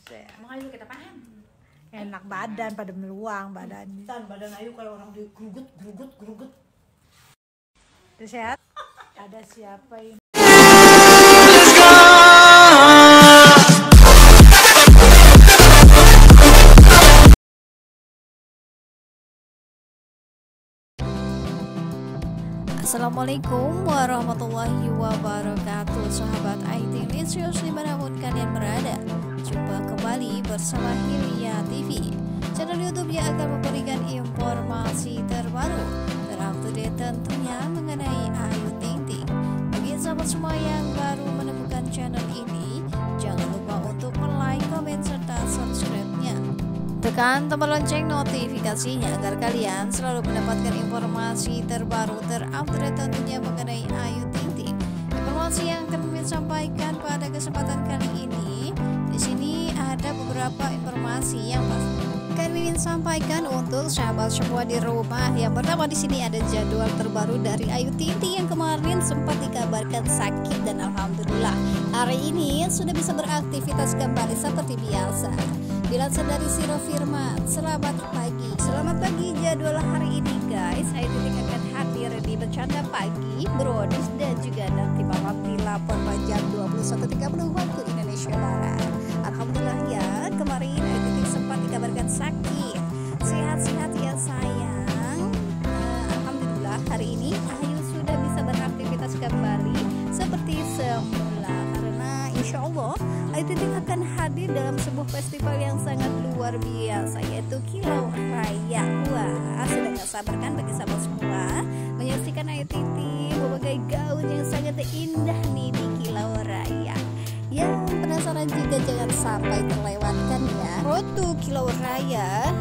Makanya kita paham. Enak badan pada meluang badannya. Badan Ayu kalau orang grugut. Udah sehat? Ada siapa ini? Assalamualaikum warahmatullahi wabarakatuh. Sahabat IT Licious dimanapun kalian berada, jumpa kembali bersama Hilya TV, channel YouTube yang akan memberikan informasi terbaru, terupdate tentunya mengenai Ayu Ting Ting. Bagi sahabat semua yang baru menemukan channel ini, jangan lupa untuk like, komen, serta subscribe-nya. Tekan tombol lonceng notifikasinya agar kalian selalu mendapatkan informasi terbaru terupdate tentunya mengenai Ayu Ting Ting. Informasi yang akan Mimin sampaikan pada kesempatan kali ini, di sini ada beberapa informasi yang akan Mimin sampaikan untuk sahabat semua di rumah. Yang pertama di sini ada jadwal terbaru dari Ayu Ting Ting yang kemarin sempat dikabarkan sakit dan alhamdulillah hari ini sudah bisa beraktivitas kembali seperti biasa. Dilansir dari Siro Firman, selamat pagi jadwal hari ini guys. Ayu Ting Ting akan hadir di Bercanda Pagi, Brodis dan juga nanti malam di Lapor jam 21.30 waktu Indonesia Barat. Alhamdulillah ya, kemarin Ayu Ting Ting sempat dikabarkan sakit. Sehat-sehat ya sayang. Alhamdulillah hari ini Ayu sudah bisa beraktivitas kembali seperti semula, karena insya Allah Ayu Ting Ting akan hadir dalam sebuah festival yang sangat luar biasa, yaitu Kilau Raya. Wah, sudah gak sabar kan bagi sahabat semua menyaksikan Ayu Ting Ting berbagai gaun yang sangat indah nih di Kilau Raya. Yang penasaran juga jangan sampai terlewatkan ya. Road to Kilau Raya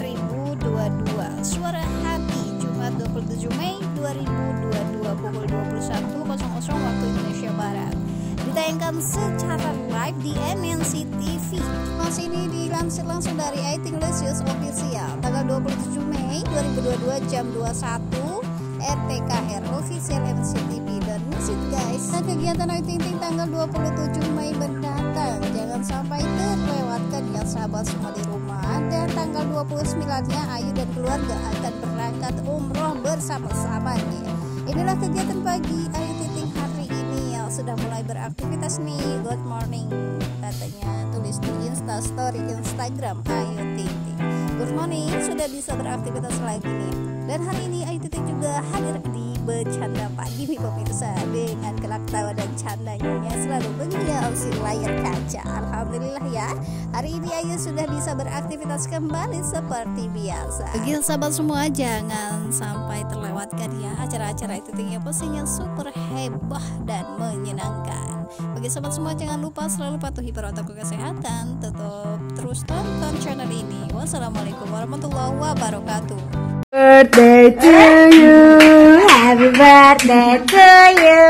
2022 Suara Hati, Jumat 27 Mei 2022 pukul 21.00 waktu Indonesia Barat. Ditayangkan secara live di MNC TV. Masih ini dilansir langsung dari Ayu Ting Licious Official tanggal 27 Mei 2022 jam 21 RTKR Official MNC TV dan musik guys. Dan kegiatan Ayu Ting Ting tanggal 27 Mei mendatang jangan sampai terlewatkan ya sahabat semua di rumah. Dan tanggal 29-nya Ayu dan keluarga akan berangkat umroh bersama-sama nih. Inilah kegiatan pagi Ayu Ting Ting hari ini yang sudah mulai beraktivitas nih. Good morning katanya, tulis di Instastory Instagram Ayu Ting Ting. Good morning, sudah bisa beraktivitas lagi nih. Dan hari ini Ayu Ting Ting juga hadir di Bercanda Pagi nih pemirsa, dengan kelak tawa dan candanya yang selalu menghiasi layar kaca. Alhamdulillah ya, hari ini Ayu sudah bisa beraktivitas kembali seperti biasa. Bagi sahabat semua jangan sampai terlewatkan ya acara-acara Ayu Ting Ting yang pastinya super heboh dan menyenangkan. Bagi sahabat semua jangan lupa selalu patuhi protokol kesehatan, tetap terus tonton channel ini. Wassalamualaikum warahmatullahi wabarakatuh. Birthday to you, happy birthday to you.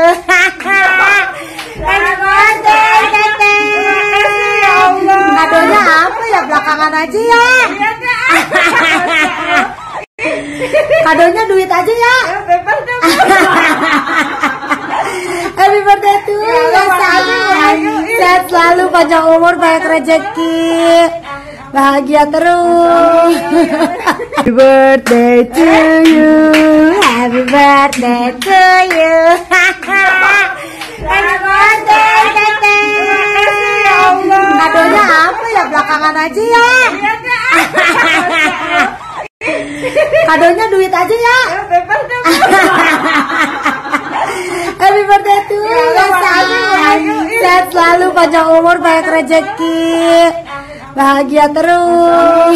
Happy birthday, Teteh. Kadonya apa ya, belakangan aja ya. Kadonya duit aja ya. Happy birthday to you, sehat selalu, panjang umur, banyak rezeki, bahagia terus. Happy birthday to you, happy birthday to you. Happy birthday, Teteh. Kadonya apa ya, belakangan aja ya. Kadonya duit aja ya. Happy birthday to you, sehat selalu, panjang umur, banyak rezeki, bahagia terus.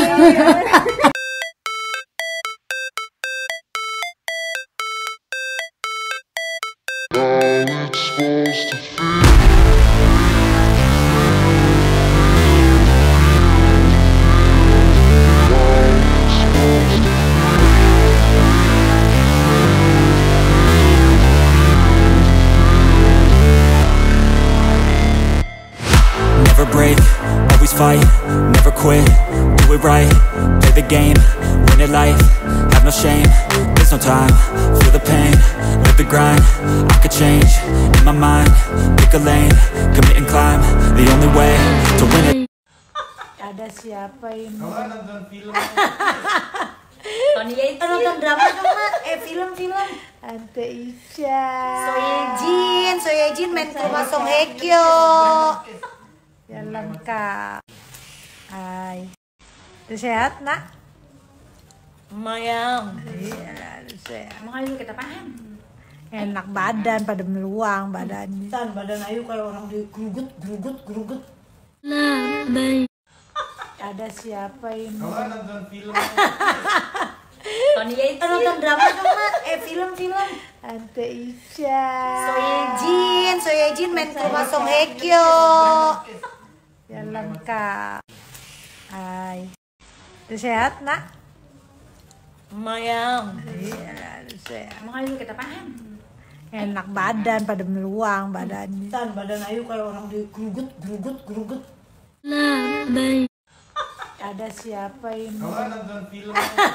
Never break, always fight, never quit, do it right, play the game, win it life, have no shame, there's no time, feel the pain, live the grind, I could change, in my mind, pick a lane, commit and climb, the only way to win it. Ada siapa ini? Kamu nonton film? Tony Yates. Nonton drama dong, Mak. Film. Tante Isha. Soyejin main ke rumah Song Hye Kyo. Ya lengkap. Hai. Udah sehat, Nak? Mayang. Iya, udah sehat. Emang ayu kita paham. Enak badan, pada meluang badannya. Badan ayu kayak orang digerugut. Ada siapa ini? Kamu nonton film? Tony Yates. Nonton drama dong, Mak. Film. Tante Isha. Soyejin main ke rumah Song Hye Kyo. Ya lengkap. Hai. Udah sehat, Nak? Mayang. Iya, udah sehat. Emang ayu kita paham. Enak badan, pada meluang badannya. Badan ayu kayak orang digerugut. Ada siapa ini? Kamu nonton film?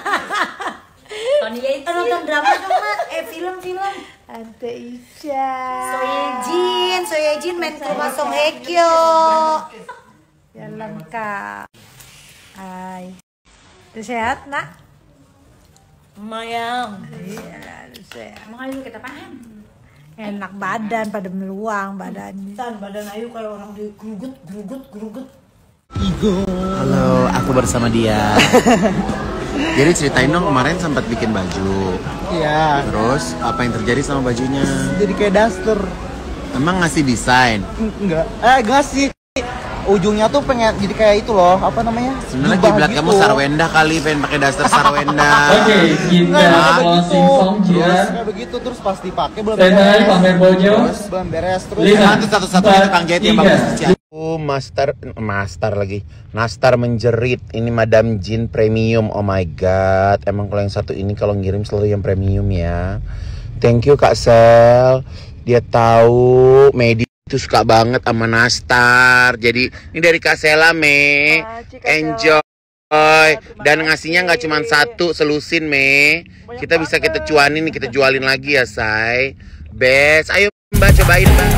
Tony Yates. Nonton drama dong, Mak. Film. Tante Isha. Soyejin main ke rumah Song Hye Kyo. Ya lengkap. Hai. Udah sehat, Nak? Mayang. Iya, udah sehat. Emang ayu kita paham. Enak badan, pada meluang badannya. Badan ayu kayak orang digerugut. Halo, aku bersama dia. Jadi ceritain dong, kemarin sempat bikin baju. Iya, Terus apa yang terjadi sama bajunya? jadi kayak daster. Emang ngasih desain? Enggak sih. Ujungnya tuh pengen jadi kayak itu loh, apa namanya? Sebenarnya Jubah kiblat gitu. kamu Sarwenda kali, pengen pakai daster Sarwenda. Oke, kita Nggak closing begitu. song Jian. Kayak begitu terus pas dipakai belum Standby pamer bojo. Belum beres terus. Lima. Itu satu-satunya tukang jahit yang Tiga. bagus. Master lagi. Nastar menjerit. Ini Madam Jin premium. Oh my god. Emang kalau yang satu ini kalau ngirim selalu yang premium ya. Thank you Kak Sel. Dia tahu Medi itu suka banget sama Nastar. Jadi ini dari Kak Sela, Me. Enjoy. Dan ngasihnya nggak cuma satu, selusin, Me. Kita bisa kita cuanin nih, kita jualin lagi ya, Say. Best. Ayo Mbak, cobain Mbak.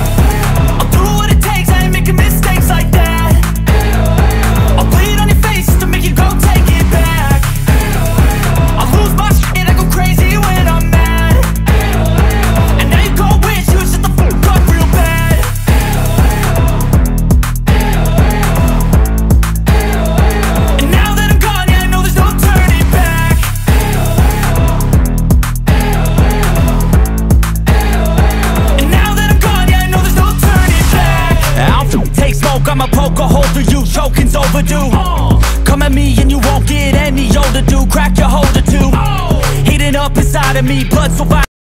I'ma poke a hole through you, choking's overdue. Come at me and you won't get any older, dude. Crack your holder too. Heating up inside of me, blood so violent.